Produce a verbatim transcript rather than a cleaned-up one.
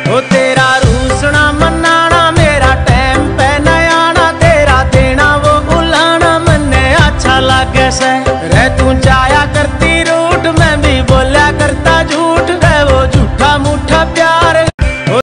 ओ तेरा रूसना मनाना मेरा टाइम पे न आना, तेरा देना वो बुलाना मन्ने अच्छा लागे से। रे तू जाया करती रूठ मैं भी बोला करता झूठ, रे वो झूठा मूठा प्यार